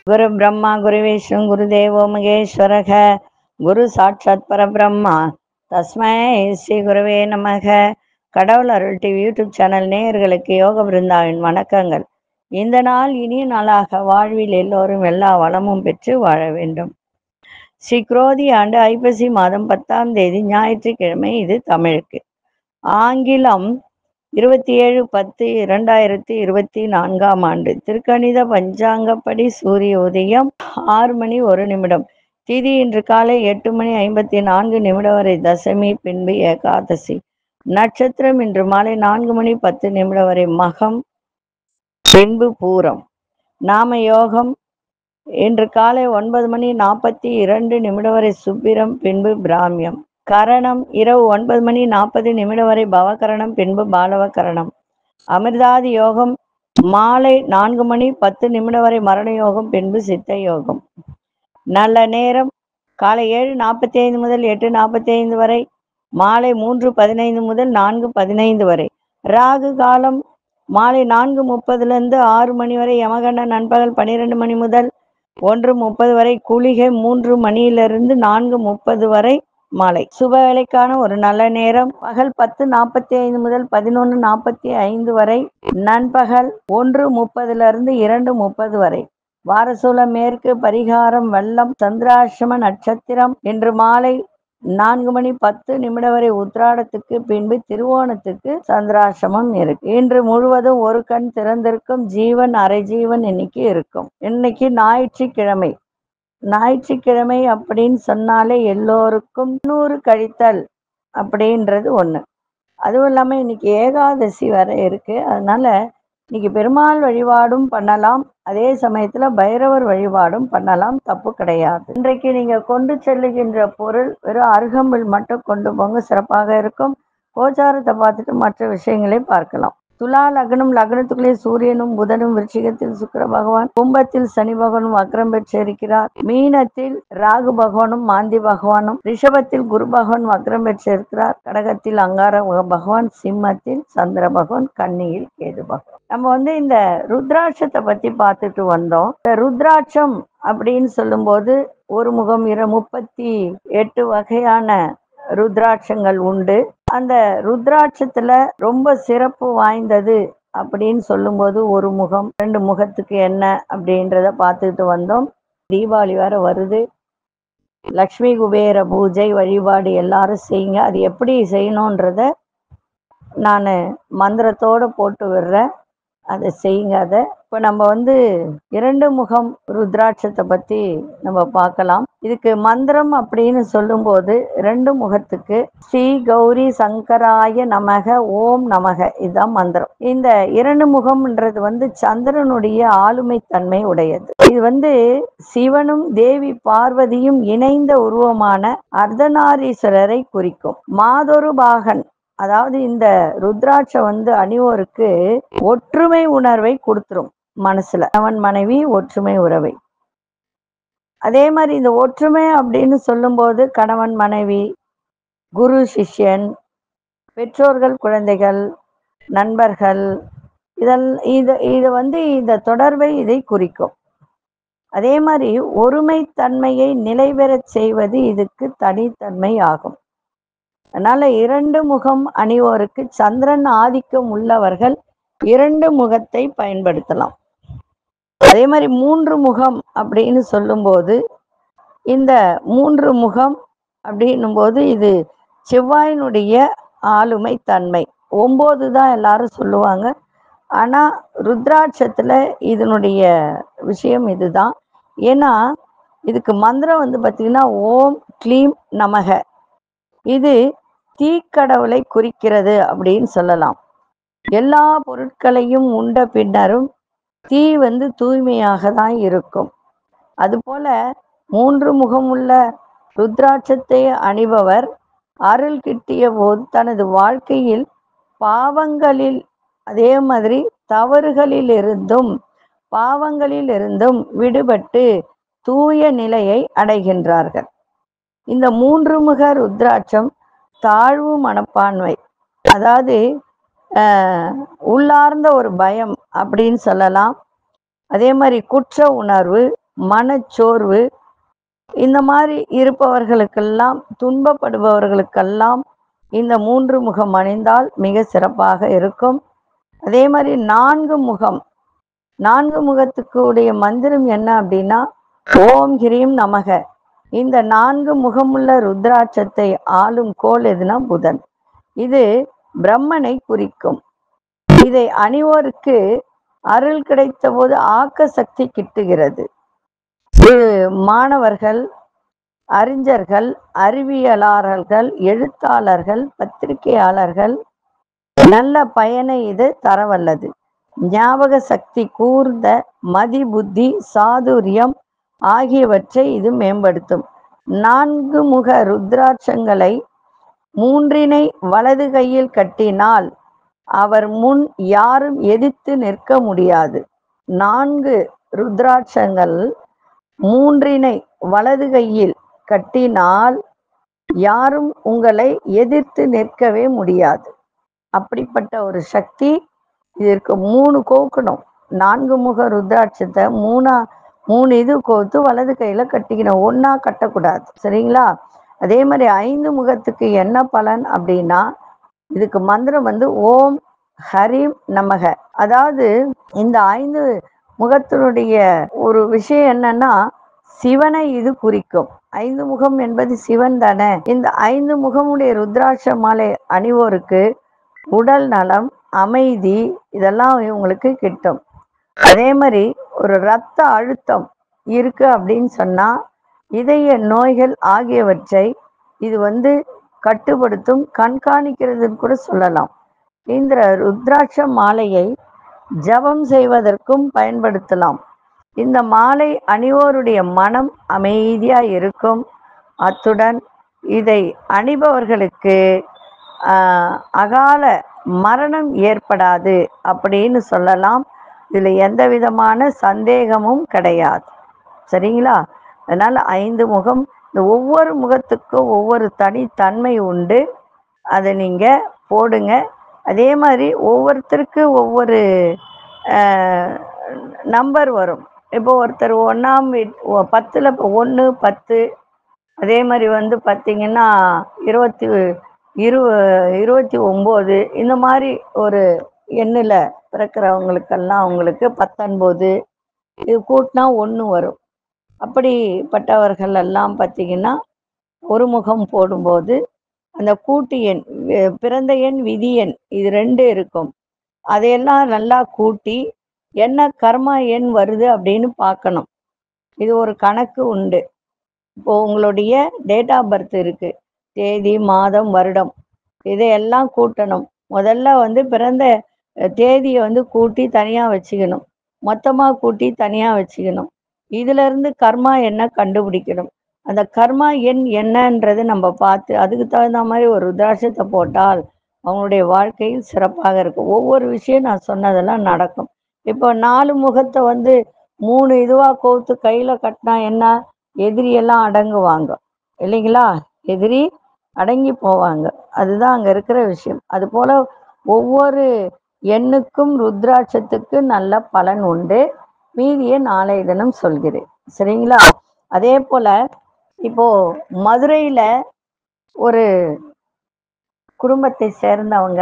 குரு பிரம்மா குரு விஷ்ணு குரு தேவோ மகேஸ்வரக குரு சாட்சாத் பரபிரம்மா தஸ்மை ஸ்ரீ குருவே நமக. கடவுள் அருள் டிவி யூடியூப் சேனல் நேயர்களுக்கு யோக பிருந்தாவின் வணக்கங்கள். இந்த நாள் இனிய நாளாக வாழ்வில் எல்லோரும் எல்லா வளமும் பெற்று வாழ வேண்டும். ஸ்ரீ குரோதி ஆண்டு ஐப்பசி மாதம் 10ஆம் தேதி ஞாயிற்றுக்கிழமை. இது தமிழுக்கு. ஆங்கிலம் 27/10/2024 ஆண்டு. திருக்கணித பஞ்சாங்கப்படி சூரிய உதயம் 6:01. திதி இன்று காலை 8:54 வரை தசமி, பின்பு ஏகாதசி. நட்சத்திரம் இன்று மாலை 4:10 வரை மகம், பின்பு பூரம். நாம யோகம் இன்று காலை 9:42 வரை சுப்பிரம், பின்பு பிராமியம். கரணம் இரவு 9:40 வரை பவகரணம், பின்பு பாலவ கரணம். அமிர்தாதி யோகம் மாலை 4:10 வரை மரண யோகம், பின்பு சித்த யோகம். நல்ல நேரம் காலை 7:45 முதல் 8:45 வரை, மாலை 3:15 முதல் 4:15 வரை. ராகு காலம் மாலை 4:30 6 மணி வரை. யமகண்ட நண்பகல் 12 மணி முதல் 1:30 வரை. குளிகை 3 மணியிலிருந்து 4:30 வரை மாலை. சுப வேலைக்கான ஒரு நல்ல நேரம் பகல் 10:45 முதல் 11:45 வரை. நண்பகல் 1:30 2:30 வரை. வாரசூல மேற்கு. பரிகாரம் வெள்ளம். சந்திராசிரம நட்சத்திரம் இன்று மாலை 4:10 வரை உத்திராடத்துக்கு, பின்பு திருவோணத்துக்கு சந்திராசிரமம் இருக்கு. இன்று முழுவதும் ஒரு கண் திறந்திருக்கும். ஜீவன் அரை ஜீவன் இன்னைக்கு இருக்கும். இன்னைக்கு ஞாயிற்றுக்கிழமை. ஞாயிற்றுக்கிழமை அப்படின்னு சொன்னாலே எல்லோருக்கும் 100 கழித்தல் அப்படின்றது ஒண்ணு. அதுவும் இல்லாம இன்னைக்கு ஏகாதசி வர இருக்கு. அதனால இன்னைக்கு பெருமாள் வழிபாடும் பண்ணலாம், அதே சமயத்துல பைரவர் வழிபாடும் பண்ணலாம், தப்பு கிடையாது. இன்றைக்கு நீங்க கொண்டு செல்லுகின்ற பொருள் வெறும் அருகம்புல் மட்டும் கொண்டு போங்க, சிறப்பாக இருக்கும். கோச்சாரத்தை பார்த்துட்டு மற்ற விஷயங்களை பார்க்கலாம். துலா லக்னம். லக்னத்துக்குள்ளே சூரியனும் புதனும். விருச்சிகத்தில் சுக்கிர பகவான். கும்பத்தில் சனி பகவானும் வக்ரம் பெற்றிருக்கிறார். மீனத்தில் ராகு பகவானும் மாந்தி பகவானும். ரிஷபத்தில் குரு பகவான் வக்ரம் பெற்றிருக்கிறார். கடகத்தில் அங்கார பகவான். சிம்மத்தில் சந்திர பகவான். கன்னியில் கேது பகவான். நம்ம இந்த ருத்ராட்சத்தை பத்தி பார்த்துட்டு வந்தோம். இந்த ருத்ராட்சம் அப்படின்னு சொல்லும் போது ஒரு முகம் 38 வகையான ருத்ராட்சங்கள் உண்டு. அந்த ருத்ராட்சத்துல ரொம்ப சிறப்பு வாய்ந்தது அப்படின்னு சொல்லும்போது ஒரு முகம், 2 முகத்துக்கு என்ன அப்படின்றத பார்த்துட்டு வந்தோம். தீபாவளி வேற வருது. லக்ஷ்மி குபேர பூஜை வழிபாடு எல்லாரும் செய்யுங்க. அது எப்படி செய்யணுன்றத நான் மந்திரத்தோட போட்டு விடுறேன், அதை செய்யுங்க. அதை இப்போ நம்ம 2 முகம் ருத்ராட்சத்தை பத்தி நம்ம பார்க்கலாம். இதுக்கு மந்திரம் அப்படின்னு சொல்லும்போது 2 முகத்துக்கு ஸ்ரீ கௌரி சங்கராய நமக ஓம் நமக, இதுதான் மந்திரம். இந்த 2 முகம்ன்றது சந்திரனுடைய ஆளுமை தன்மை உடையது. இது சிவனும் தேவி பார்வதியும் இணைந்த உருவமான அர்த்தநாரீஸ்வரரை குறிக்கும். மாதொரு பாகன், அதாவது இந்த ருத்ராட்சம் அணிவோருக்கு ஒற்றுமை உணர்வை கொடுத்துரும். மனசுல கணவன் மனைவி ஒற்றுமை உறவை. அதே மாதிரி இந்த ஒற்றுமை அப்படின்னு சொல்லும்போது கணவன் மனைவி, குரு சிஷ்யன், பெற்றோர்கள் குழந்தைகள், நண்பர்கள், இந்த தொடர்பை இதை குறிக்கும். அதே மாதிரி ஒருமைத்தன்மையை நிலைபெறச் செய்வது இதுக்கு தனித்தன்மை ஆகும். அதனால 2 முகம் அணிவோருக்கு சந்திரன் ஆதிக்கம் உள்ளவர்கள் 2 முகத்தை பயன்படுத்தலாம். அதே மாதிரி 3 முகம் அப்படின்னு சொல்லும்போது இந்த 3 முகம் அப்படின்னும் போது இது செவ்வாயினுடைய ஆளுமை தன்மை. 9 தான் எல்லாரும் சொல்லுவாங்க. ஆனா ருத்ராட்சத்துல இதனுடைய விஷயம் இதுதான். ஏன்னா இதுக்கு மந்திரம் பார்த்தீங்கன்னா ஓம் க்ளீம் நமக. இது தீக்கடவுளை குறிக்கிறது அப்படின்னு சொல்லலாம். எல்லா பொருட்களையும் உண்ட பின்னரும் தீ தூய்மையாக தான் இருக்கும். அதுபோல 3 முகமுள்ள ருத்ராட்சத்தை அணிபவர் அருள் கிட்டிய போது தனது வாழ்க்கையில் பாவங்களில், அதே மாதிரி பாவங்களிலிருந்தும் விடுபட்டு தூய நிலையை அடைகின்றார்கள். இந்த 3 முக ருத்ராட்சம் தாழ்வு மனப்பான்மை, அதாவது உள்ளார்ந்த ஒரு பயம் அப்படின்னு சொல்லலாம். அதே மாதிரி குற்ற உணர்வு, மனச்சோர்வு, இந்த மாதிரி இருப்பவர்களுக்கெல்லாம், துன்பப்படுபவர்களுக்கெல்லாம் இந்த 3 முகம் அணிந்தால் மிக சிறப்பாக இருக்கும். அதே மாதிரி 4 முகம், 4 முகத்துக்கு உடைய மந்திரம் என்ன அப்படின்னா, ஓம் ஹிரீம் நமக. இந்த 4 முகமுள்ள ருத்ராட்சத்தை ஆளும் கோள் எதுனா புதன். இது பிரம்மனை குறிக்கும். இதை அணிவோருக்கு அருள் கிடைத்த போது ஆக்க சக்தி கிட்டுகிறது. இது மாணவர்கள், அறிஞர்கள், அறிவியலாளர்கள், எழுத்தாளர்கள், பத்திரிகையாளர்கள் நல்ல பயனை இது தரவல்லது. ஞாபக சக்தி கூர்ந்த, மதி புத்தி சாதுரியம் ஆகியவற்றை இது மேம்படுத்தும். 4 முக ருத்ராட்சங்களை 3 வலது கையில் கட்டினால் அவர் முன் யாரும் எதிர்த்து நிற்க முடியாது. 4 ருத்ராட்சங்கள் 3 வலது கையில் கட்டினால் யாரும் உங்களை எதிர்த்து நிற்கவே முடியாது. அப்படிப்பட்ட ஒரு சக்தி இதற்கு. 3 கோக்கணும். 4 முக ருத்ராட்சத்தை 3 இது கோத்து வலது கையில கட்டிக்கணும். ஒன்னா கட்டக்கூடாது, சரிங்களா? அதே மாதிரி 5 முகத்துக்கு என்ன பலன் அப்படின்னா, இதுக்கு மந்திரம் ஓம் ஹரீம் நமக. அதாவது இந்த 5 முகத்தினுடைய ஒரு விஷயம் என்னன்னா, சிவனை இது குறிக்கும். 5 முகம் என்பது சிவன் தானே. இந்த 5 முகமுடைய ருத்ராட்ச மாலை அணிவோருக்கு உடல் நலம், அமைதி இதெல்லாம் இவங்களுக்கு கிட்டும். அதே மாதிரி ஒரு இரத்த அழுத்தம் இருக்கு அப்படின்னு சொன்னா, இதய நோய்கள் ஆகியவற்றை இது கட்டுப்படுத்தும், கண்காணிக்கிறதுன்னு கூட சொல்லலாம். இந்த ருத்ராட்ச மாலையை ஜபம் செய்வதற்கும் பயன்படுத்தலாம். இந்த மாலை அணிவோருடைய மனம் அமைதியா இருக்கும். அத்துடன் இதை அணிபவர்களுக்கு அகால மரணம் ஏற்படாது அப்படின்னு சொல்லலாம். இதுல எந்த விதமான சந்தேகமும் கிடையாது, சரிங்களா? அதனால 5 முகம், இந்த ஒவ்வொரு முகத்துக்கும் ஒவ்வொரு தனித்தன்மை உண்டு. அதை நீங்க போடுங்க. அதே மாதிரி ஒவ்வொருத்தருக்கு ஒவ்வொரு நம்பர் வரும். இப்போ ஒருத்தர் 1ஆம் 10ல் 1 10, அதே மாதிரி பார்த்தீங்கன்னா 29, இந்த மாதிரி ஒரு எண்ணில் பிறக்கிறவங்களுக்கெல்லாம் அவங்களுக்கு 19, இது கூட்டினா 1 வரும். அப்படிப்பட்டவர்கள் எல்லாம் பார்த்தீங்கன்னா ஒரு முகம் போடும்போது அந்த கூட்டு எண், பிறந்த எண், விதி எண், இது 2 இருக்கும். அதையெல்லாம் நல்லா கூட்டி என்ன கர்மா எண் வருது அப்படின்னு பார்க்கணும். இது ஒரு கணக்கு உண்டு. இப்போ உங்களுடைய டேட் ஆஃப் பர்த் இருக்கு, தேதி, மாதம், வருடம், இதையெல்லாம் கூட்டணும். முதல்ல பிறந்த தேதியை கூட்டி தனியாக வச்சுக்கணும், மொத்தமாக கூட்டி தனியாக வச்சுக்கணும். இதிலிருந்து கர்மா எண்ணை கண்டுபிடிக்கணும். அந்த கர்மா எண் என்னன்றது நம்ம பார்த்து அதுக்கு தகுந்த மாதிரி ஒரு ருத்ராட்சத்தை போட்டால் அவங்களுடைய வாழ்க்கையில் சிறப்பாக இருக்கும். ஒவ்வொரு விஷயம் நான் சொன்னதெல்லாம் நடக்கும். இப்போ 4 முகத்தை 3 இதுவாக கோர்த்து கையில் கட்டினா என்ன, எதிரியெல்லாம் அடங்குவாங்க இல்லைங்களா? எதிரி அடங்கி போவாங்க. அதுதான் அங்கே இருக்கிற விஷயம். அதுபோல் ஒவ்வொரு எண்ணுக்கும் ருத்ராட்சத்துக்கு நல்ல பலன் உண்டு. மீதியை நாளைய தினம் சொல்கிறேன், சரிங்களா? அதே போல் இப்போ மதுரையில் ஒரு குடும்பத்தை சேர்ந்தவங்க,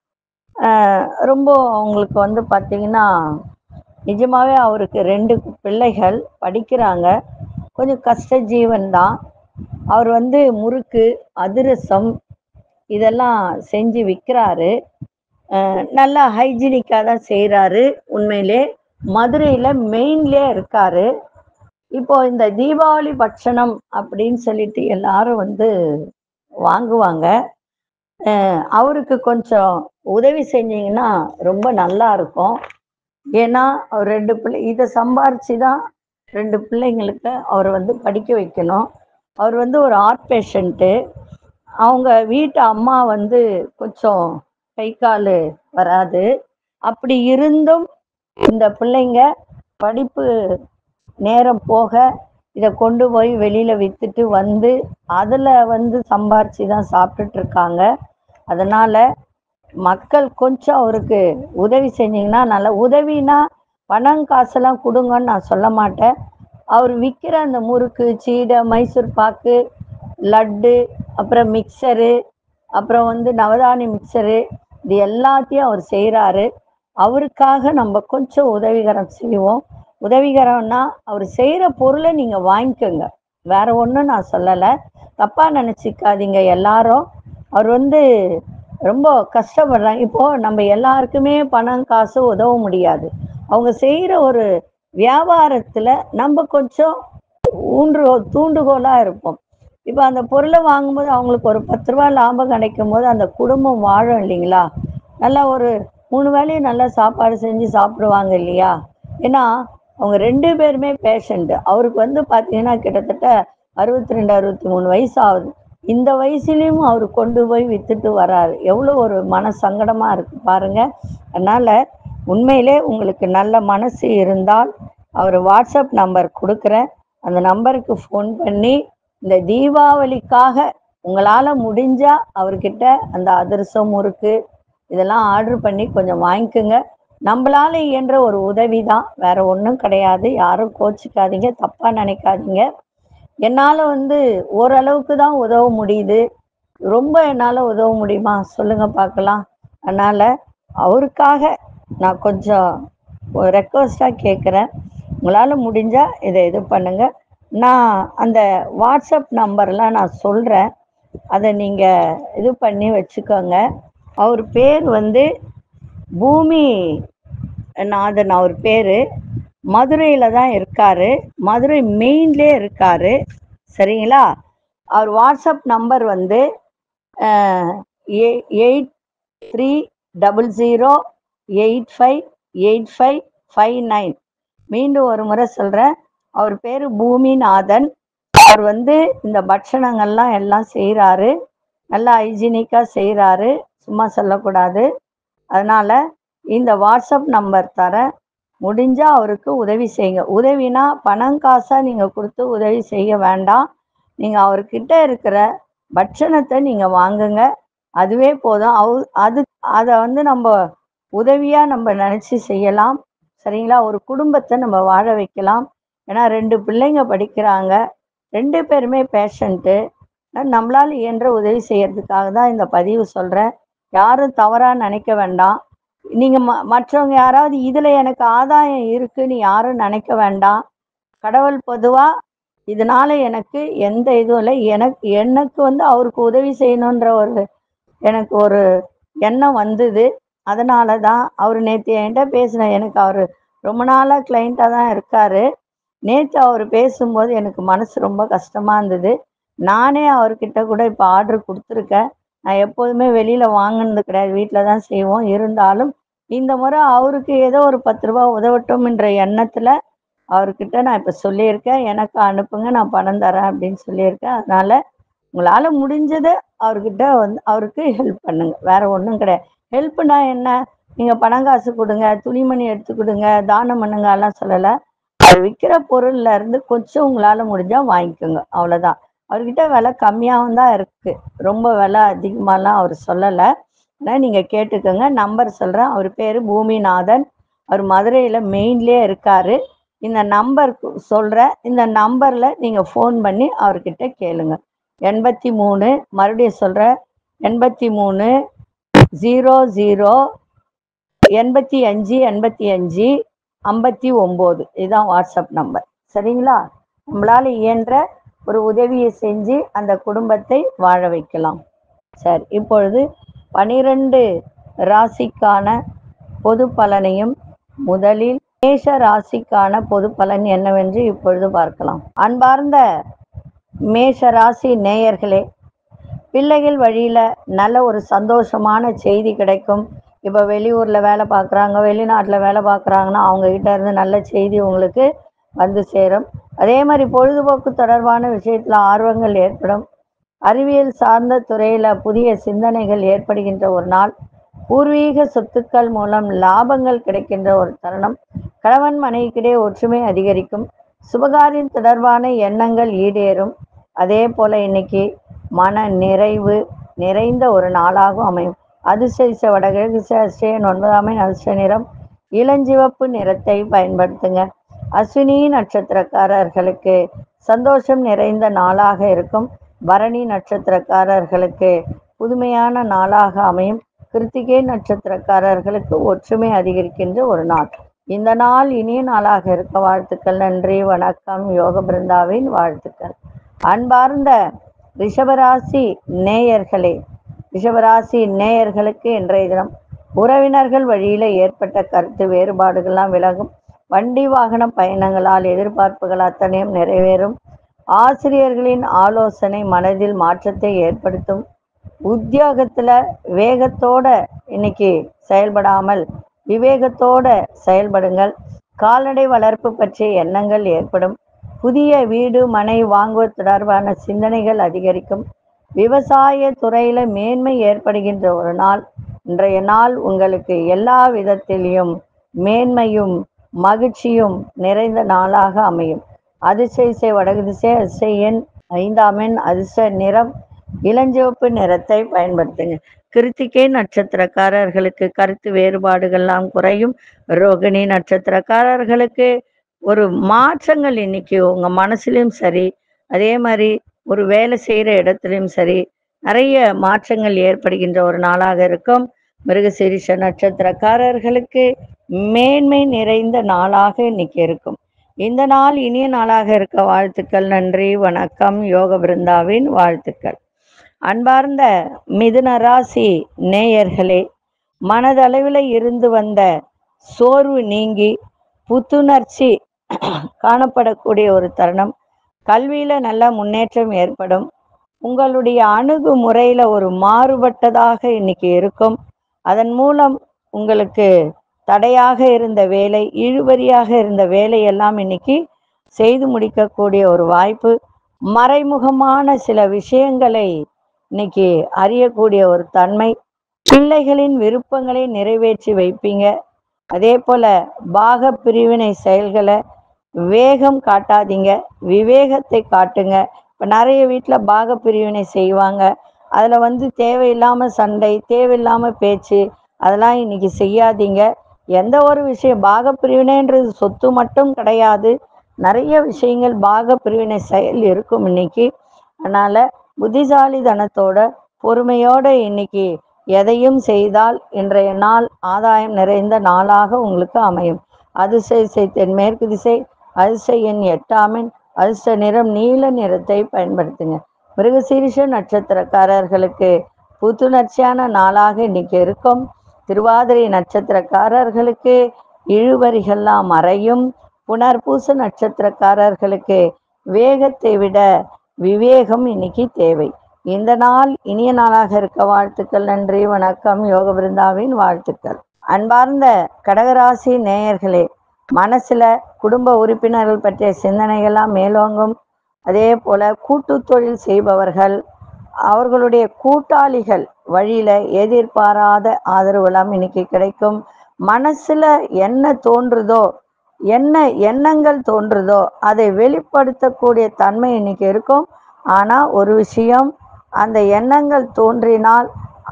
ரொம்ப அவங்களுக்கு பார்த்தீங்கன்னா நிஜமாவே அவருக்கு 2 பிள்ளைகள் படிக்கிறாங்க. கொஞ்சம் கஷ்ட ஜீவன் தான். அவர் முறுக்கு, அதிரசம் இதெல்லாம் செஞ்சு விற்கிறாரு. நல்லா ஹைஜீனிக்காக தான் செய்கிறாரு. உண்மையிலே மதுரையில் மெயின்லே இருக்காரு. இப்போ இந்த தீபாவளி பட்சணம் அப்படின்னு சொல்லிட்டு எல்லாரும் வாங்குவாங்க. அவருக்கு கொஞ்சம் உதவி செஞ்சீங்கன்னா ரொம்ப நல்லா இருக்கும். ஏன்னா அவர் 2 பிள்ளை, இதை சம்பாரிச்சு தான் 2 பிள்ளைங்களுக்கு அவர் படிக்க வைக்கணும். அவர் ஒரு ஹார்ட் பேஷண்ட்டு. அவங்க வீட்டு அம்மா கொஞ்சம் கை கால் வராது. அப்படி இருந்தும் இந்த பிள்ளைங்க படிப்பு நேரம் போக இதை கொண்டு போய் வெளியில் விற்றுட்டு அதில் சம்பாரிச்சு தான் சாப்பிட்டுட்டு இருக்காங்க. அதனால் மக்கள் கொஞ்சம் அவருக்கு உதவி செஞ்சிங்கன்னா நல்ல. உதவினா பணம் காசெல்லாம் கொடுங்கன்னு நான் சொல்ல மாட்டேன். அவர் விற்கிற அந்த முறுக்கு, சீடை, மைசூர் பாக்கு, லட்டு, அப்புறம் மிக்சரு, அப்புறம் நவதானிய மிக்சரு, இது எல்லாத்தையும் அவர் செய்கிறாரு. அவருக்காக நம்ம கொஞ்சம் உதவிகரம் செய்வோம். உதவிகரம்னா அவர் செய்கிற பொருளை நீங்கள் வாங்கிக்கோங்க. வேற ஒன்றும் நான் சொல்லலை, தப்பாக நினச்சிக்காதீங்க எல்லாரும். அவர் ரொம்ப கஷ்டப்படுறாங்க. இப்போது நம்ம எல்லாருக்குமே பணம் காசு உதவ முடியாது. அவங்க செய்கிற ஒரு வியாபாரத்தில் நம்ம கொஞ்சம் தூண்டுகோலாக இருப்போம். இப்போ அந்த பொருளை வாங்கும்போது அவங்களுக்கு ஒரு 10 ரூபா லாபம் கிடைக்கும் போது அந்த குடும்பம் வாழும் இல்லைங்களா? நல்லா ஒரு 3 வேளையும் நல்லா சாப்பாடு செஞ்சு சாப்பிடுவாங்க இல்லையா? ஏன்னா அவங்க 2 பேருமே பேஷண்ட்டு. அவருக்கு பார்த்தீங்கன்னா கிட்டத்தட்ட 62, 63 வயசு ஆகுது. இந்த வயசுலேயும் அவர் கொண்டு போய் விற்றுட்டு வராரு. எவ்வளோ ஒரு மன சங்கடமாக இருக்குது பாருங்க. அதனால் உண்மையிலே உங்களுக்கு நல்ல மனசு இருந்தால் அவர் வாட்ஸ்அப் நம்பர் கொடுக்குறேன். அந்த நம்பருக்கு ஃபோன் பண்ணி இந்த தீபாவளிக்காக உங்களால் முடிஞ்சால் அவர்கிட்ட அந்த அதிரசம், முறுக்கு இதெல்லாம் ஆர்டர் பண்ணி கொஞ்சம் வாங்கிக்கோங்க. நம்மளால இயன்ற ஒரு உதவி தான், வேற ஒன்றும் கிடையாது. யாரும் கோச்சிக்காதீங்க, தப்பாக நினைக்காதீங்க. என்னால் ஓரளவுக்கு தான் உதவ முடியுது. ரொம்ப என்னால் உதவ முடியுமா சொல்லுங்கள் பார்க்கலாம். அதனால் அவருக்காக நான் கொஞ்சம் ரெக்வஸ்ட்டாக கேட்குறேன். உங்களால் முடிஞ்சால் இதை இது பண்ணுங்கள். நான் அந்த வாட்ஸ்அப் நம்பர்லாம் நான் சொல்கிறேன், அதை நீங்கள் இது பண்ணி வச்சுக்கோங்க. அவர் பேர் பூமி நாதன். அவர் பேர் மதுரையில் தான் இருக்கார். மதுரை மெயின்லே இருக்கார். சரிங்களா? அவர் வாட்ஸ்அப் நம்பர் 8300858559. மீண்டும் ஒரு முறை சொல்கிறேன், அவர் பேர் பூமிநாதன். அவர் இந்த பட்சணங்கள்லாம் எல்லாம் செய்கிறாரு, நல்லா ஹைஜீனிக்காக செய்கிறாரு, சும்மா சொல்லக்கூடாது. அதனால் இந்த வாட்ஸ்அப் நம்பர் தரேன், முடிஞ்சால் அவருக்கு உதவி செய்யுங்க. உதவினா பணம் காசாக நீங்கள் கொடுத்து உதவி செய்ய வேண்டாம். நீங்கள் அவர்கிட்ட இருக்கிற பட்சணத்தை நீங்கள் வாங்குங்க, அதுவே போதும். அதை நம்ம உதவியாக நம்ம நினச்சி செய்யலாம். சரிங்களா? ஒரு குடும்பத்தை நம்ம வாழ வைக்கலாம். ஏன்னா 2 பிள்ளைங்க படிக்கிறாங்க, 2 பேருமே பேஷண்ட்டு. நம்மளால் இயன்ற உதவி செய்யறதுக்காக தான் இந்த பதிவு சொல்கிறேன். யாரும் தவறாக நினைக்க வேண்டாம். நீங்கள் மற்றவங்க யாராவது இதில் எனக்கு ஆதாயம் இருக்குன்னு யாரும் நினைக்க வேண்டாம். கடவுள் பொதுவாக இதனால் எனக்கு எந்த இதுவும் இல்லை. எனக்கு அவருக்கு உதவி செய்யணுன்ற எனக்கு ஒரு எண்ணம் வந்தது. அதனால தான் அவர் நேற்று என்கிட்ட பேசின, எனக்கு அவர் ரொம்ப நாளாக கிளைண்ட்டாக தான் இருக்கார். நேற்று அவர் பேசும்போது எனக்கு மனசு ரொம்ப கஷ்டமாக இருந்தது. நானே அவர்கிட்ட கூட இப்போ ஆர்டர் கொடுத்துருக்கேன். நான் எப்போதுமே வெளியில் வாங்கினது கிடையாது, வீட்டில் தான் செய்வோம். இருந்தாலும் இந்த முறை அவருக்கு ஏதோ ஒரு 10 ரூபா உதவட்டும் என்ற எண்ணத்தில் அவர்கிட்ட நான் இப்போ சொல்லியிருக்கேன், எனக்கு அனுப்புங்க, நான் பணம் தரேன் அப்படின்னு சொல்லியிருக்கேன். அதனால் உங்களால் முடிஞ்சதை அவர்கிட்ட அவருக்கு ஹெல்ப் பண்ணுங்க, வேற ஒன்றும் கிடையாது. ஹெல்ப்னா என்ன? நீங்கள் பணம் காசு கொடுங்க, துணிமணி எடுத்து கொடுங்க, தானம் பண்ணுங்க எல்லாம் சொல்லலை. அவர் விற்கிற பொருள்ல இருந்து கொஞ்சம் உங்களால் முடிஞ்சால் வாங்கிக்கோங்க, அவ்வளோதான். அவர்கிட்ட விலை கம்மியாகவும் தான் இருக்குது, ரொம்ப விலை அதிகமாகலாம் அவர் சொல்லலை. ஆனால் நீங்கள் கேட்டுக்கோங்க. நம்பர் சொல்கிறேன், அவர் பேர் பூமிநாதன். அவர் மதுரையில் மெயின்லேயே இருக்கார். இந்த நம்பர் சொல்கிறேன், இந்த நம்பரில் நீங்கள் ஃபோன் பண்ணி அவர்கிட்ட கேளுங்க. 83, மறுபடியும் சொல்கிறேன், 83 00 85 85 59. இதுதான் வாட்ஸ்அப் நம்பர். சரிங்களா? நம்மளால் இயன்ற ஒரு உதவியை செஞ்சு அந்த குடும்பத்தை வாழ வைக்கலாம். சரி, இப்பொழுது 12 ராசிக்கான பொது பலனையும் முதலில் மேஷ ராசிக்கான பொது பலன் என்னவென்று இப்பொழுது பார்க்கலாம். அன்பார்ந்த மேஷ ராசி நேயர்களே, பிள்ளைகள் வழியில் நல்ல ஒரு சந்தோஷமான செய்தி கிடைக்கும். இப்போ வெளியூரில் வேலை பார்க்குறாங்க, வெளிநாட்டில் வேலை பார்க்குறாங்கன்னா அவங்கக்கிட்ட இருந்து நல்ல செய்தி உங்களுக்கு சேரும். அதே மாதிரி பொழுதுபோக்கு தொடர்பான விஷயத்தில் ஆர்வங்கள் ஏற்படும். அறிவியல் சார்ந்த துறையில் புதிய சிந்தனைகள் ஏற்படுகின்ற ஒரு நாள். பூர்வீக சொத்துக்கள் மூலம் லாபங்கள் கிடைக்கின்ற ஒரு தருணம். கணவன் மனைவிக்கிடையே ஒற்றுமை அதிகரிக்கும். சுபகாரியம் தொடர்பான எண்ணங்கள் ஈடேறும். அதே போல் இன்னைக்கு மன நிறைவு நிறைந்த ஒரு நாளாகவும் அமையும். அதிர்ஷ்ட வடகிழக்கு அதிர்ஷ்ட 9ஆம் அதிர்ஷ்ட நிறம் இளஞ்சிவப்பு நிறத்தை பயன்படுத்துங்க. அஸ்வினி நட்சத்திரக்காரர்களுக்கு சந்தோஷம் நிறைந்த நாளாக இருக்கும். பரணி நட்சத்திரக்காரர்களுக்கு புதுமையான நாளாக அமையும். கிருத்திகை நட்சத்திரக்காரர்களுக்கு ஒற்றுமை அதிகரிக்கின்ற ஒரு நாள். இந்த நாள் இனிய நாளாக இருக்க வாழ்த்துக்கள். நன்றி, வணக்கம். யோக பிருந்தாவின் வாழ்த்துக்கள். அன்பார்ந்த ரிஷபராசி நேயர்களே, ரிஷபராசி நேயர்களுக்கு இன்றைய தினம் உறவினர்கள் வழியில ஏற்பட்ட கருத்து வேறுபாடுகள்லாம் விலகும். வண்டி வாகன பயணங்களால் எதிர்பார்ப்புகள் அத்தனையும் நிறைவேறும். ஆசிரியர்களின் ஆலோசனை மனதில் மாற்றத்தை ஏற்படுத்தும். உத்தியோகத்துல வேகத்தோட இன்னைக்கு செயல்படாமல் விவேகத்தோட செயல்படுங்கள். கால்நடை வளர்ப்பு பற்றிய எண்ணங்கள் ஏற்படும். புதிய வீடு மனை வாங்குவது தொடர்பான சிந்தனைகள் அதிகரிக்கும். விவசாய துறையில மேன்மை ஏற்படுகின்ற ஒரு நாள். இன்றைய நாள் உங்களுக்கு எல்லா விதத்திலையும் மேன்மையும் மகிழ்ச்சியும் நிறைந்த நாளாக அமையும். அதிசய வடகு திசை, அதிசய எண் 5ஆம் எண், அதிர்ஷ்ட நிறம் இளஞ்சிவப்பு நிறத்தை பயன்படுத்துங்க. கிருத்திகை நட்சத்திரக்காரர்களுக்கு கருத்து வேறுபாடுகள்லாம் குறையும். ரோகிணி நட்சத்திரக்காரர்களுக்கு ஒரு மாற்றங்கள் இன்னைக்கு உங்க மனசுலயும் சரி, அதே மாதிரி ஒரு வேலை செய்யற இடத்துலயும் சரி, நிறைய மாற்றங்கள் ஏற்படுகின்ற ஒரு நாளாக இருக்கும். மிருகசீரிஷ நட்சத்திரக்காரர்களுக்கு மேன்மை நிறைந்த நாளாக இன்னைக்கு இருக்கும். இந்த நாள் இனிய நாளாக இருக்க வாழ்த்துக்கள். நன்றி, வணக்கம். யோக பிருந்தாவின் வாழ்த்துக்கள். அன்பார்ந்த மிதுன ராசி நேயர்களே, மனதளவில் இருந்து வந்த சோர்வு நீங்கி புத்துணர்ச்சி காணப்படக்கூடிய ஒரு தருணம். கல்வியில நல்ல முன்னேற்றம் ஏற்படும். உங்களுடைய அணுகுமுறையில ஒரு மாறுபட்டதாக இன்னைக்கு இருக்கும். அதன் மூலம் உங்களுக்கு தடையாக இருந்த வேலை, இழுபறியாக இருந்த வேலையெல்லாம் இன்னைக்கு செய்து முடிக்கக்கூடிய ஒரு வாய்ப்பு. மறைமுகமான சில விஷயங்களை இன்னைக்கு அறியக்கூடிய ஒரு தன்மை. பிள்ளைகளின் விருப்பங்களை நிறைவேற்றி வைப்பீங்க. அதே போல பாக பிரிவினை செயல்களை வேகம் காட்டாதீங்க, விவேகத்தை காட்டுங்க. இப்போ நிறைய வீட்டில் பாக பிரிவினை செய்வாங்க. அதில் தேவையில்லாமல் சண்டை, தேவையில்லாமல் பேச்சு, அதெல்லாம் இன்னைக்கு செய்யாதீங்க. எந்த ஒரு விஷயம் பாக பிரிவினைன்றது சொத்து மட்டும் கிடையாது. நிறைய விஷயங்கள் பாக பிரிவினை செயல் இருக்கும் இன்னைக்கு. அதனால் புத்திசாலித்தனத்தோட பொறுமையோட இன்னைக்கு எதையும் செய்தால் இன்றைய நாள் ஆதாயம் நிறைந்த நாளாக உங்களுக்கு அமையும். அதிசய தென்மேற்கு திசை, அதிசய எண் 8ஆம் எண், அதிர்ஷ்ட நிறம் நீல நிறத்தை பயன்படுத்துங்க. மிருகசீரிஷ நட்சத்திரக்காரர்களுக்கு புத்துணர்ச்சியான நாளாக இன்னைக்கு இருக்கும். திருவாதிரை நட்சத்திரக்காரர்களுக்கு இழுபறிகள்லாம் மறையும். புனர்பூச நட்சத்திரக்காரர்களுக்கு வேகத்தை விட விவேகம் இன்னைக்கு தேவை. இந்த நாள் இனிய நாளாக இருக்க வாழ்த்துக்கள். நன்றி, வணக்கம். யோக பிருந்தாவின் வாழ்த்துக்கள். அன்பார்ந்த கடகராசி நேயர்களே, மனசுல குடும்ப உறுப்பினர்கள் பற்றிய சிந்தனைகள்லாம் மேலோங்கும். அதே போல கூட்டு தொழில் செய்பவர்கள், அவர்களுடைய கூட்டாளிகள் வழியில எதிர்பாராத ஆதரவுலாம் இன்னைக்கு கிடைக்கும். மனசுல என்ன தோன்றுதோ, என்ன எண்ணங்கள் தோன்றுதோ அதை வெளிப்படுத்தக்கூடிய தன்மை இன்னைக்கு இருக்கும். ஆனா ஒரு விஷயம், அந்த எண்ணங்கள் தோன்றினால்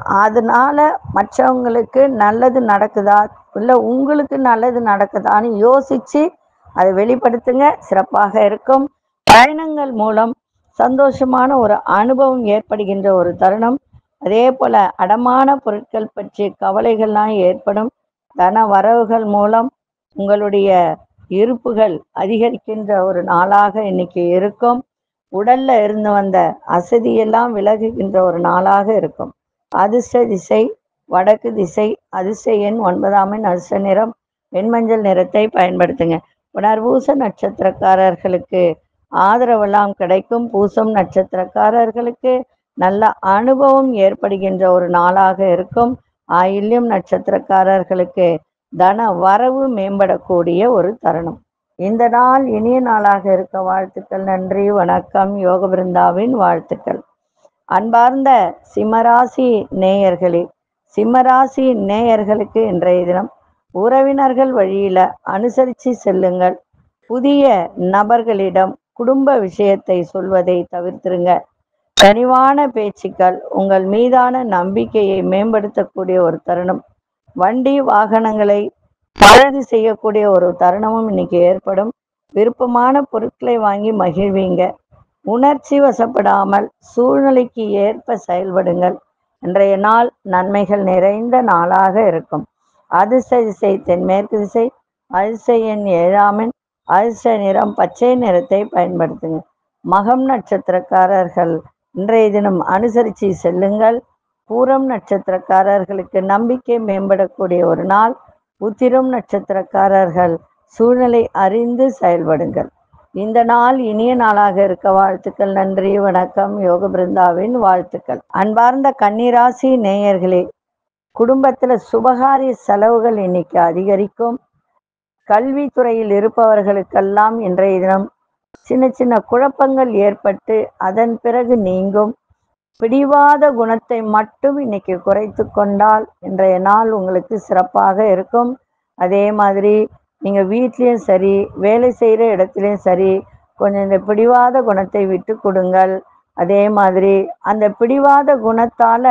அதனால மற்றவங்களுக்கு நல்லது நடக்குதா இல்லை உங்களுக்கு நல்லது நடக்குதான்னு யோசிச்சு அதை வெளிப்படுத்துங்க. சிறப்பாக இருக்கும். பயணங்கள் மூலம் சந்தோஷமான ஒரு அனுபவம் ஏற்படுகின்ற ஒரு தருணம். அதே போல அடமான பொருட்கள் பற்றிய கவலைகள்லாம் ஏற்படும். தன வரவுகள் மூலம் உங்களுடைய இருப்புகள் அதிகரிக்கின்ற ஒரு நாளாக இன்னைக்கு இருக்கும். உடல்ல இருந்து வந்த அசதியெல்லாம் விலகுகின்ற ஒரு நாளாக இருக்கும். அதிர்ஷ்ட திசை வடக்கு திசை, அதிர்ஷ்ட எண் 9ஆம் எண், அதிர்ஷ்ட நிறம் வெண்மஞ்சள் நிறத்தை பயன்படுத்துங்க. புனர்பூச நட்சத்திரக்காரர்களுக்கு ஆதரவெல்லாம் கிடைக்கும். பூசம் நட்சத்திரக்காரர்களுக்கு நல்ல அனுபவம் ஏற்படுகின்ற ஒரு நாளாக இருக்கும். ஆயில்யம் நட்சத்திரக்காரர்களுக்கு தன வரவு மேம்படக்கூடிய ஒரு தருணம். இந்த நாள் இனிய நாளாக இருக்க வாழ்த்துக்கள். நன்றி, வணக்கம். யோக பிருந்தாவின் வாழ்த்துக்கள். அன்பார்ந்த சிம்மராசி நேயர்களே, சிம்மராசி நேயர்களுக்கு இன்றைய தினம் உறவினர்கள் வழியில அனுசரித்து செல்லுங்கள். புதிய நபர்களிடம் குடும்ப விஷயத்தை சொல்வதை தவிர்த்திருங்க. கனிவான பேச்சுக்கள் உங்கள் மீதான நம்பிக்கையை மேம்படுத்தக்கூடிய ஒரு தருணம். வண்டி வாகனங்களை பழுது செய்யக்கூடிய ஒரு தருணமும் இன்னைக்கு ஏற்படும். விருப்பமான பொருட்களை வாங்கி மகிழ்வீங்க. உணர்ச்சி வசப்படாமல் சூழ்நிலைக்கு ஏற்ப செயல்படுங்கள். இன்றைய நாள் நன்மைகள் நிறைந்த நாளாக இருக்கும். அதிர்ஷ்ட திசை தென்மேற்கு திசை. அதிர்ஷ்ட எண் 7ஆம் எண். அதிர்ஷ்ட நிறம் பச்சை நிறத்தை பயன்படுத்துங்க. மகம் நட்சத்திரக்காரர்கள் இன்றைய தினம் அனுசரித்து செல்லுங்கள். பூரம் நட்சத்திரக்காரர்களுக்கு நம்பிக்கை மேம்படக்கூடிய ஒரு நாள். உத்திரம் நட்சத்திரக்காரர்கள் சூழ்நிலை அறிந்து செயல்படுங்கள். இந்த நாள் இனிய நாளாக இருக்க வாழ்த்துக்கள். நன்றி, வணக்கம். யோக பிருந்தாவின் வாழ்த்துக்கள். அன்பார்ந்த கன்னிராசி நேயர்களே, குடும்பத்தில் சுபகாரிய செலவுகள் இன்னைக்கு அதிகரிக்கும். கல்வித்துறையில் இருப்பவர்களுக்கெல்லாம் இன்றைய தினம் சின்ன சின்ன குழப்பங்கள் ஏற்பட்டு அதன் பிறகு நீங்கும். பிடிவாத குணத்தை மட்டும் இன்னைக்கு குறைத்து கொண்டால் இன்றைய நாள் உங்களுக்கு சிறப்பாக இருக்கும். அதே மாதிரி நீங்கள் வீட்லேயும் சரி, வேலை செய்கிற இடத்துலையும் சரி, கொஞ்சம் இந்த பிடிவாத குணத்தை விட்டு கொடுங்கள். அதே மாதிரி அந்த பிடிவாத குணத்தால்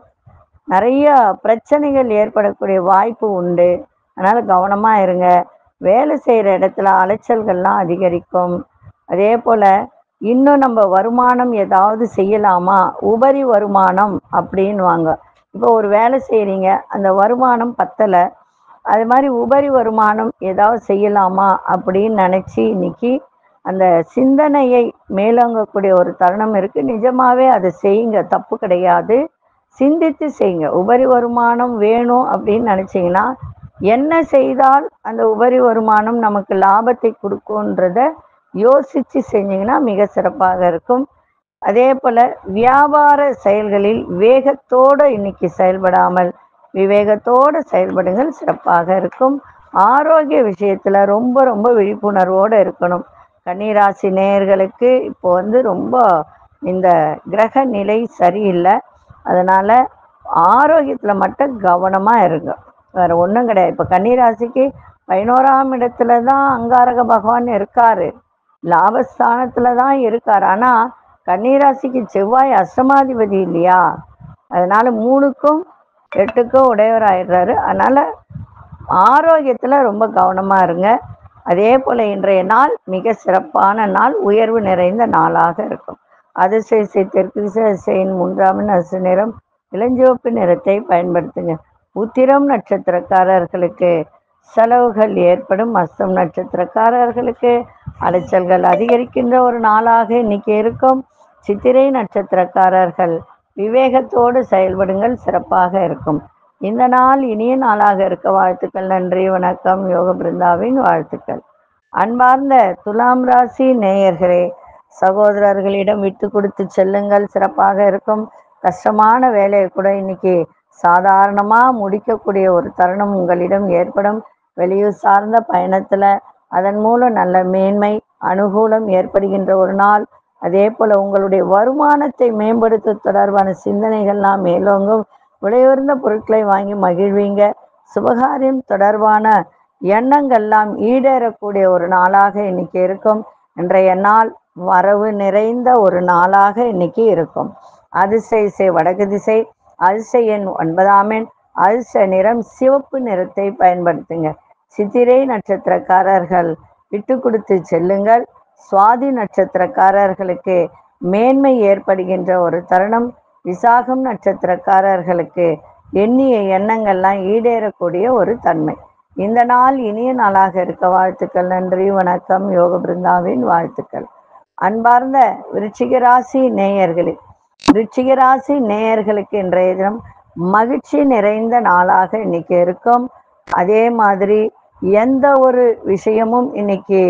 நிறைய பிரச்சனைகள் ஏற்படக்கூடிய வாய்ப்பு உண்டு. அதனால் கவனமாக இருங்க. வேலை செய்கிற இடத்துல அலைச்சல்கள்லாம் அதிகரிக்கும். அதே போல் இன்னும் நம்ம வருமானம் ஏதாவது செய்யலாமா, உபரி வருமானம் அப்படின்வாங்க. இப்போ ஒரு வேலை செய்கிறீங்க, அந்த வருமானம் பத்தலை, அது மாதிரி உபரி வருமானம் ஏதாவது செய்யலாமா அப்படின்னு நினச்சி இன்னைக்கு அந்த சிந்தனையை மேலோங்கக்கூடிய ஒரு தருணம் இருக்குது. நிஜமாகவே அதை செய்யுங்க, தப்பு கிடையாது. சிந்தித்து செய்யுங்க. உபரி வருமானம் வேணும் அப்படின்னு நினச்சிங்கன்னா என்ன செய்தால் அந்த உபரி வருமானம் நமக்கு லாபத்தை கொடுக்கும்ன்றத யோசித்து செஞ்சீங்கன்னா மிக சிறப்பாக இருக்கும். அதே போல் வியாபார செயல்களில் வேகத்தோடு இன்னைக்கு செயல்படாமல் விவேகத்தோடு செயல்படுங்கள், சிறப்பாக இருக்கும். ஆரோக்கிய விஷயத்தில் ரொம்ப ரொம்ப விழிப்புணர்வோடு இருக்கணும். கன்னிராசி நேயர்களுக்கு இப்போ ரொம்ப இந்த கிரக நிலை சரியில்லை. அதனால் ஆரோக்கியத்தில் மட்டும் கவனமாக இருங்க, வேறு ஒன்றும் கிடையாது. இப்போ கன்னிராசிக்கு 11ஆம் இடத்துல தான் அங்காரக பகவான் இருக்கார், லாபஸ்தானத்தில் தான் இருக்கார். ஆனால் கன்னிராசிக்கு செவ்வாய் அஷ்டமாதிபதி இல்லையா, அதனால் 3க்கும் 8க்கும் உடையவராயிடுறாரு. அதனால் ஆரோக்கியத்தில் ரொம்ப கவனமாக இருங்க. அதே போல் இன்றைய நாள் மிக சிறப்பான நாள், உயர்வு நிறைந்த நாளாக இருக்கும். அதிர்ஷ்ட தெற்கு திசையின் 3ஆம் அதிர்ஷ்ட நிறம் இளஞ்சிவப்பு நிறத்தை பயன்படுத்துங்க. உத்திரம் நட்சத்திரக்காரர்களுக்கு செலவுகள் ஏற்படும். அஸ்தம் நட்சத்திரக்காரர்களுக்கு அலைச்சல்கள் அதிகரிக்கின்ற ஒரு நாளாக இன்னைக்கு இருக்கும். சித்திரை நட்சத்திரக்காரர்கள் விவேகத்தோடு செயல்படுங்கள், சிறப்பாக இருக்கும். இந்த நாள் இனிய நாளாக இருக்க வாழ்த்துக்கள். நன்றி, வணக்கம். யோக பிருந்தாவின் வாழ்த்துக்கள். அன்பார்ந்த துலாம் ராசி நேயர்களே, சகோதரர்களிடம் விட்டு கொடுத்து செல்லுங்கள், சிறப்பாக இருக்கும். கஷ்டமான வேலையை கூட இன்னைக்கு சாதாரணமாக முடிக்கக்கூடிய ஒரு தருணம் உங்களிடம் ஏற்படும். வெளியூர் சார்ந்த பயணத்தில் அதன் மூலம் நல்ல மேன்மை அனுகூலம் ஏற்படுகின்ற ஒரு நாள். அதே போல் உங்களுடைய வருமானத்தை மேம்படுத்த தொடர்பான சிந்தனைகள்லாம் மேலோங்கும். விலையுயர்ந்த பொருட்களை வாங்கி மகிழ்வீங்க. சுபகாரியம் தொடர்பான எண்ணங்கள்லாம் ஈடேறக்கூடிய ஒரு நாளாக இன்னைக்கு இருக்கும். இன்றைய நாள் வரவு நிறைந்த ஒரு நாளாக இன்னைக்கு இருக்கும். அதிர்ஷ்ட திசை வடக்கு திசை. அதிர்ஷ்ட எண் 9ஆம் எண். அதிர்ஷ்ட நிறம் சிவப்பு நிறத்தை பயன்படுத்துங்க. சித்திரை நட்சத்திரக்காரர்கள் விட்டு கொடுத்து செல்லுங்கள். சுவாதி நட்சத்திரக்காரர்களுக்கு மேன்மை ஏற்படுகின்ற ஒரு தருணம். விசாகம் நட்சத்திரக்காரர்களுக்கு எண்ணிய எண்ணங்கள்லாம் ஈடேறக்கூடிய ஒரு தன்மை. இந்த நாள் இனிய நாளாக இருக்க வாழ்த்துக்கள். நன்றி, வணக்கம். யோக பிருந்தாவின் வாழ்த்துக்கள். அன்பார்ந்த விருச்சிக ராசி நேயர்களே, விருச்சிக ராசி நேயர்களுக்கு இன்றைய தினம் மகிழ்ச்சி நிறைந்த நாளாக இன்னைக்கு இருக்கும். அதே மாதிரி எந்த ஒரு விஷயமும் இன்னைக்கு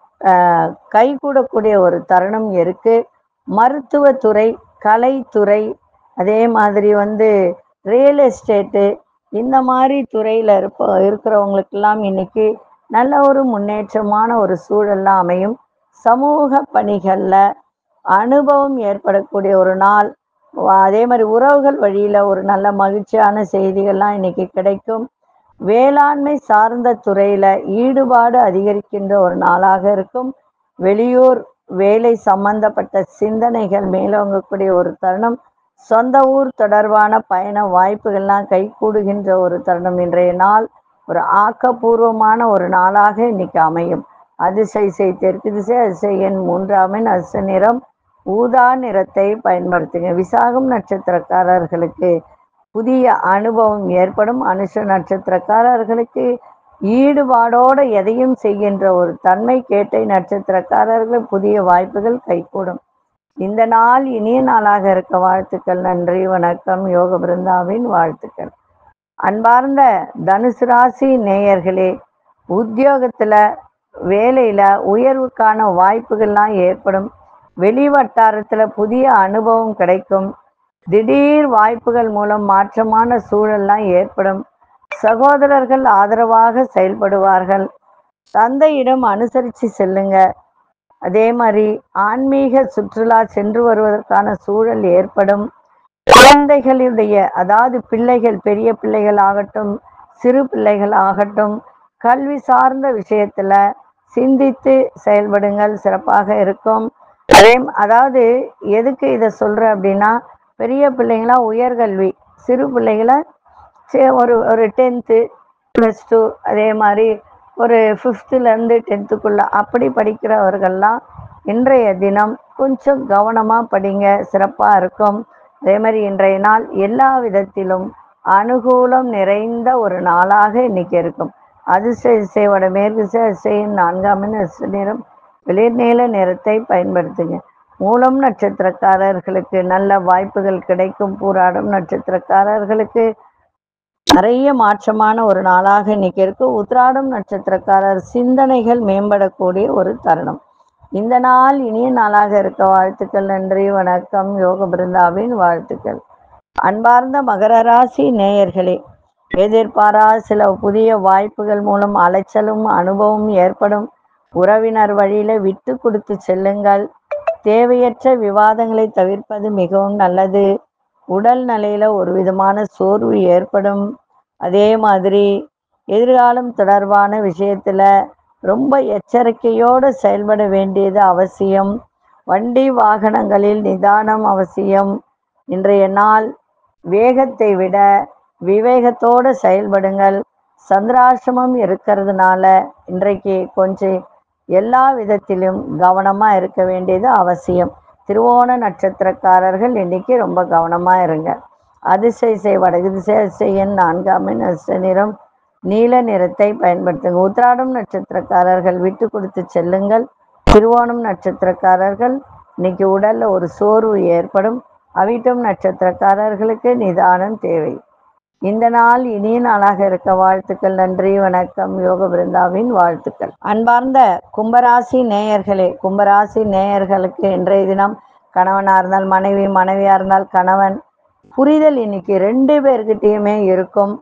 கைகூடக்கூடிய ஒரு தருணம் இருக்கு. மருத்துவத்துறை, கலைத்துறை, அதே மாதிரி ரியல் எஸ்டேட்டு, இந்த மாதிரி துறையில் இருக்கிறவங்களுக்கெல்லாம் இன்னைக்கு நல்ல ஒரு முன்னேற்றமான ஒரு சூழல்லாம் அமையும். சமூக பணிகளில் அனுபவம் ஏற்படக்கூடிய ஒரு நாள். அதே மாதிரி உறவுகள் வழியில் ஒரு நல்ல மகிழ்ச்சியான செய்திகள்லாம் இன்னைக்கு கிடைக்கும். வேளாண்மை சார்ந்த துறையில் ஈடுபாடு அதிகரிக்கின்ற ஒரு நாளாக இருக்கும். வெளியூர் வேலை சம்பந்தப்பட்ட சிந்தனைகள் மேலோங்கக்கூடிய ஒரு தருணம். சொந்த ஊர் தொடர்பான பயண வாய்ப்புகள்லாம் கைகூடுகின்ற ஒரு தருணம். இன்றைய நாள் ஒரு ஆக்கப்பூர்வமான ஒரு நாளாக இன்னைக்கு அமையும். அதிசை தெற்கு திசை, அதிசய எண் 3 அதிர்ஷ்ட நிறம் ஊதா நிறத்தை பயன்படுத்துங்க. விசாகம் நட்சத்திரக்காரர்களுக்கு புதிய அனுபவம் ஏற்படும். அனுஷ நட்சத்திரக்காரர்களுக்கு ஈடுபாடோட எதையும் செய்கின்ற ஒரு தன்மை. கேட்டை நட்சத்திரக்காரர்கள் புதிய வாய்ப்புகள் கைகூடும். இந்த நாள் இனிய நாளாக இருக்க வாழ்த்துக்கள். நன்றி, வணக்கம். யோக பிருந்தாவின் வாழ்த்துக்கள். அன்பார்ந்த தனுசு ராசி நேயர்களே, உத்தியோகத்துல வேலையில உயர்வுக்கான வாய்ப்புகள்லாம் ஏற்படும். வெளி வட்டாரத்துல புதிய அனுபவம் கிடைக்கும். திடீர் வாய்ப்புகள் மூலம் மாற்றமான சூழல்லாம் ஏற்படும். சகோதரர்கள் ஆதரவாக செயல்படுவார்கள். தந்தையிடம் அனுசரித்து செல்லுங்க. அதே மாதிரி ஆன்மீக சுற்றுலா சென்று வருவதற்கான சூழல் ஏற்படும். குழந்தைகளுடைய, அதாவது பிள்ளைகள், பெரிய பிள்ளைகள் ஆகட்டும், சிறு பிள்ளைகள் ஆகட்டும், கல்வி சார்ந்த விஷயத்துல சிந்தித்து செயல்படுங்கள், சிறப்பாக இருக்கும். அதாவது எதுக்கு இதை சொல்றேன் அப்படின்னா, பெரிய பிள்ளைங்களாம் உயர்கல்வி, சிறு பிள்ளைகளை ஒரு 10th +2, அதே மாதிரி ஒரு 5th 10th அப்படி படிக்கிறவர்கள்லாம் இன்றைய தினம் கொஞ்சம் கவனமாக படிங்க, சிறப்பாக இருக்கும். அதே மாதிரி இன்றைய நாள் எல்லா விதத்திலும் அனுகூலம் நிறைந்த ஒரு நாளாக இன்னைக்கு இருக்கும். அதிர்ஷ்ட திசையோட மேற்கு திசை, அதிர்ஷ்ட 4 அதிர்ஷ்ட நிறம் வெளிர் நீல நிறத்தை பயன்படுத்துங்க. மூலம் நட்சத்திரக்காரர்களுக்கு நல்ல வாய்ப்புகள் கிடைக்கும். பூராடம் நட்சத்திரக்காரர்களுக்கு நிறைய மாற்றமான ஒரு நாளாக இன்னைக்கு இருக்கு. உத்திராடம் நட்சத்திரக்காரர் சிந்தனைகள் மேம்படக்கூடிய ஒரு தருணம். இந்த நாள் இனிய நாளாக இருக்க வாழ்த்துக்கள். நன்றி, வணக்கம். யோக பிருந்தாவின் வாழ்த்துக்கள். அன்பார்ந்த மகர ராசி நேயர்களே, எதிர்பாராத சில புதிய வாய்ப்புகள் மூலம் அலைச்சலும் அனுபவம் ஏற்படும். உறவினர் வழியில விட்டு கொடுத்து செல்லுங்கள். தேவையற்ற விவாதங்களை தவிர்ப்பது மிகவும் நல்லது. உடல் நிலையில ஒரு விதமான சோர்வு ஏற்படும். அதே மாதிரி எதிர்காலம் தொடர்பான விஷயத்துல ரொம்ப எச்சரிக்கையோடு செயல்பட வேண்டியது அவசியம். வண்டி வாகனங்களில் நிதானம் அவசியம். இன்றைய நாள் வேகத்தை விட விவேகத்தோடு செயல்படுங்கள். சந்திராசிரமம் இருக்கிறதுனால இன்றைக்கு கொஞ்சம் எல்லா விதத்திலும் கவனமா இருக்க வேண்டியது அவசியம். திருவோண நட்சத்திரக்காரர்கள் இன்னைக்கு ரொம்ப கவனமா இருங்க. அதிசய வடக்கு திசை, அதிசய எண் 4 அதிர்ஷ்ட நிறம் நீல நிறத்தை பயன்படுத்துங்க. உத்திராடம் நட்சத்திரக்காரர்கள் விட்டு கொடுத்து செல்லுங்கள். திருவோணம் நட்சத்திரக்காரர்கள் இன்னைக்கு உடல்ல ஒரு சோர்வு ஏற்படும். அவிட்டம் நட்சத்திரக்காரர்களுக்கு நிதானம் தேவை. இந்த நாள் இனிய நாளாக இருக்க வாழ்த்துக்கள். நன்றி, வணக்கம். யோக பிருந்தாவின் வாழ்த்துக்கள். அன்பார்ந்த கும்பராசி நேயர்களே, கும்பராசி நேயர்களுக்கு இன்றைய தினம் கணவனா இருந்தால் மனைவி, மனைவியா இருந்தால் கணவன், புரிதல் இன்னைக்கு 2 பேர்கிட்டயுமே இருக்கும்.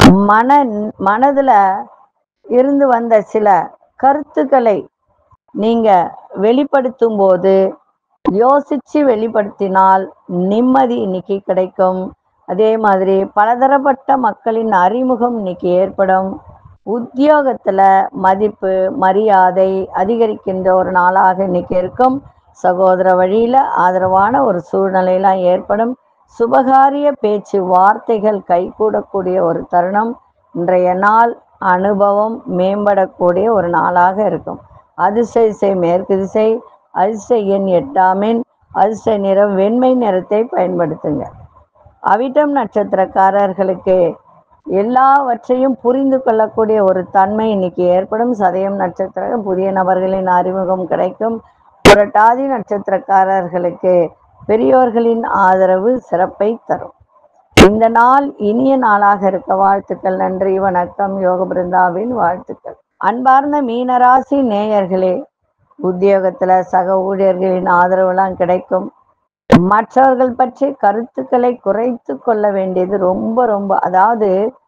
மனதுல இருந்து வந்த சில கருத்துக்களை நீங்க வெளிப்படுத்தும் போது யோசிச்சு வெளிப்படுத்தினால் நிம்மதி இன்னைக்கு கிடைக்கும். அதே மாதிரி பலதரப்பட்ட மக்களின் அறிமுகம் இன்னைக்கு ஏற்படும். உத்தியோகத்துல மதிப்பு மரியாதை அதிகரிக்கின்ற ஒரு நாளாக இன்னைக்கு இருக்கும். சகோதர வழியில ஆதரவான ஒரு சூழ்நிலையெல்லாம் ஏற்படும். சுபகாரிய பேச்சு வார்த்தைகள் கைகூடக்கூடிய ஒரு தருணம். இன்றைய நாள் அனுபவம் மேம்படக்கூடிய ஒரு நாளாக இருக்கும். அதிர்ஷ்ட திசை மேற்கு திசை, அதிர்ஷ்ட எண் 8 அதிர்ஷ்ட நிறம் வெண்மை நிறத்தை பயன்படுத்துங்க. அவிட்டம் நட்சத்திரக்காரர்களுக்கு எல்லாவற்றையும் புரிந்து கொள்ளக்கூடிய ஒரு தன்மை இன்னைக்கு ஏற்படும். சதயம் நட்சத்திரம் புதிய நபர்களின் அறிமுகம் கிடைக்கும். புரட்டாதி நட்சத்திரக்காரர்களுக்கு பெரியோர்களின் ஆதரவு சிறப்பை தரும். இந்த நாள் இனிய நாளாக இருக்க வாழ்த்துக்கள். நன்றி, வணக்கம். யோக பிருந்தாவின் வாழ்த்துக்கள். அன்பார்ந்த மீனராசி நேயர்களே, உத்தியோகத்துல சக ஊழியர்களின் ஆதரவுலாம் கிடைக்கும். மற்றவர்கள் பற்றி கருத்துக்களை குறைத்து கொள்ள வேண்டியது ரொம்ப ரொம்ப, அதாவது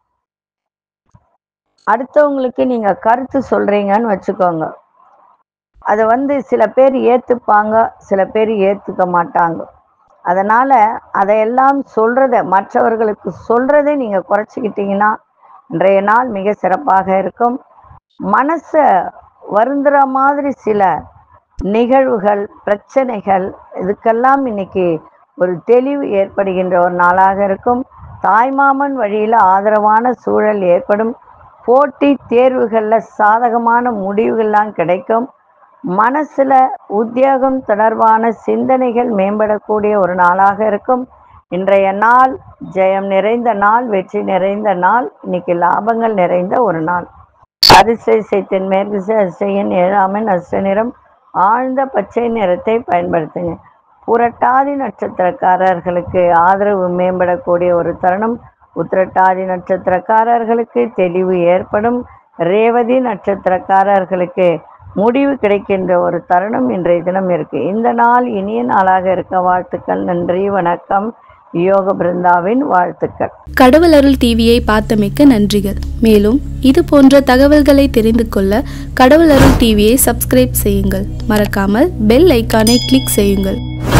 அடுத்தவங்களுக்கு நீங்க கருத்து சொல்றீங்கன்னு வச்சுக்கோங்க, அதை சில பேர் ஏத்துப்பாங்க, சில பேர் ஏத்துக்க மாட்டாங்க. அதனால அதையெல்லாம் மற்றவர்களுக்கு சொல்றதை நீங்க குறைச்சிக்கிட்டீங்கன்னா இன்றைய நாள் மிக சிறப்பாக இருக்கும். மனச வருந்துற மாதிரி சில நிகழ்வுகள், பிரச்சனைகள், இதுக்கெல்லாம் இன்னைக்கு ஒரு தெளிவு ஏற்படுகின்ற ஒரு நாளாக இருக்கும். தாய்மாமன் வழியில ஆதரவான சூழல் ஏற்படும். போட்டி தேர்வுகளில் சாதகமான முடிவுகள்லாம் கிடைக்கும். மனசுல உத்தியோகம் தொடர்பான சிந்தனைகள் மேம்படக்கூடிய ஒரு நாளாக இருக்கும். இன்றைய நாள் ஜெயம் நிறைந்த நாள், வெற்றி நிறைந்த நாள். இன்னைக்கு லாபங்கள் நிறைந்த ஒரு நாள். அதிர்ஷ்ட தென்மேற்கு அதிர்ஷ்டன் 7 அதிர்ஷ்ட நிறம் ஆழ்ந்த பச்சை நிறத்தை பயன்படுத்துங்க. புரட்டாதி நட்சத்திரக்காரர்களுக்கு ஆதரவு மேம்படக்கூடிய ஒரு தருணம். உத்திரட்டாதி நட்சத்திரக்காரர்களுக்கு தெளிவு ஏற்படும். ரேவதி நட்சத்திரக்காரர்களுக்கு முடிவு கிடைக்கின்ற ஒரு தருணம் இன்றைய தினம் இருக்கு. இந்த நாள் இனிய நாளாக இருக்க வாழ்த்துக்கள். நன்றி, வணக்கம். யோக பிருந்தாவின் வாழ்த்துக்கள். கடவுள் அருள் டிவியை பார்த்தமைக்க நன்றிகள். மேலும் இது போன்ற தகவல்களை தெரிந்து கொள்ள கடவுள் அருள் டிவியை சப்ஸ்கிரைப் செய்யுங்கள். மறக்காமல் பெல் ஐக்கானை கிளிக் செய்யுங்கள்.